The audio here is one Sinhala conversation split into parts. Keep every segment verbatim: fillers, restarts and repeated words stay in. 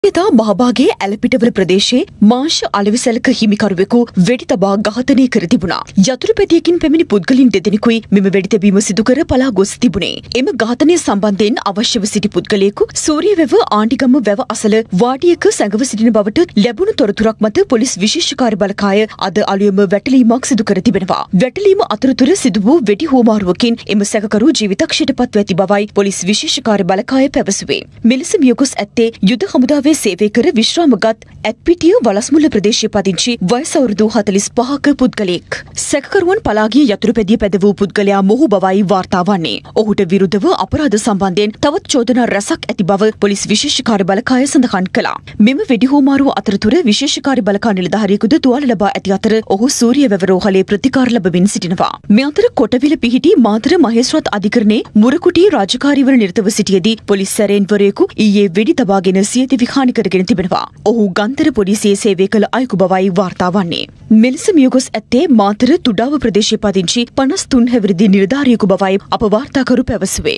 තා මහභාගයේ ඇලපිටවල ප්‍රදේශයේ මාංශ අලෙවිසැලක හිමිකරුවෙකු වෙඩි තබා ඝාතනය කර තිබුණා. යතුරු පෙතියකින් පැමිණි පුද්ගලයන් දෙදෙනෙකුයි මෙම වෙඩි තැබීම සිදු කර පලා ගොස් තිබුණේ. එම ඝාතනය සම්බන්ධයෙන් අවශ්‍යව සිටි පුද්ගලයෙකු සූරියවැව ආණ්ඩිගම වැව අසල වාඩියක සැඟව සිටින බවට ලැබුණු තොරතුරක් මත පොලිස් විශේෂ කාර්ය බළකාය අද අලුයම වැටලීමක් සිදු කර තිබෙනවා. වැටලීම අතරතුර සිදු වූ වෙඩි හුවමාරුවකින් එම සැකකරු ජීවිතක්ෂයට පත්ව ඇති බවයි පොලිස් විශේෂ කාර්ය බළකාය පැවසුවේ. මෙලෙස මියගොස් ඇත්තේ යුද හමුදාවේ සේවය කර විශ්‍රාමගත් ඇත්පිටිය වලස්මුල්ල ප්‍රදේශයේ පදිංචි වයස අවුරුදු හතළිස් පහක පුද්ගලයෙක්. සැකකරුවන් පලාගිය යතුරු පැදිය පැද වූ පුද්ගලයා මොහු බවයි වාර්තා වන්නේ. ඔහුට විරුද්ධව අපරාධ සම්බන්ධයෙන් තවත් චෝදනා රැසක් ඇති බව පොලිස් විශේෂ කාර්ය බළකාය සඳහන් කළා. මෙම වෙඩි හුවමාරුව අතරතුර විශේෂ කාර්ය බළකා නිලධාරියෙකුද තුවාල ලබා ඇති අතර ඔහු සූරියවැව රෝහලේ ප්‍රතිකාර ලැබමින් සිටිනවා. මේ අතර කොටවිල පිහිටි මාතර මහේස්ත්‍රාත් අධිකරණයේ මුරකුටි රාජකාරීවල නිරතව සිටියේදී පොලිස් සැරෙන්වරයෙකු ඊයේ වෙඩි තබාගෙන සියදිවි විහානි කරගෙන තිබෙනවා. ඔහු ගන්තර පොලිසියේ සේවය කළ අයෙකු බවයි වාර්තා වන්නේ. මෙලෙස මියගොස් ඇත්තේ මාතර තුඩාව ප්‍රදේශයේ පදිංචි පනස් තුන් හැවිරිදි නිලධාරියෙකු බවයි අප වාර්තාකරු පැවසුවේ.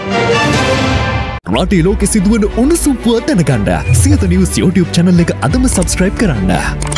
රටේ ලෝකෙ සිදුවන උණුසුම් පුවත් දැනගන්න සියත නිවුස් YouTube channel එක අදම subscribe කරන්න.